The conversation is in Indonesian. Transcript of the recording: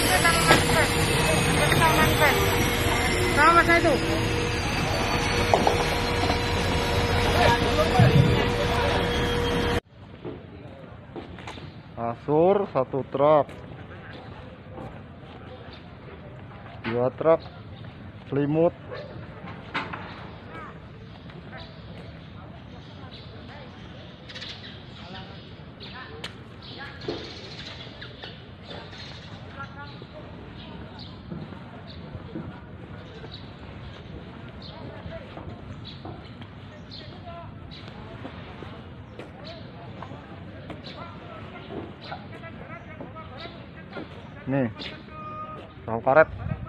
Sama saya itu. Asur 1 truk, 2 truk selimut. Nih, tahu karet.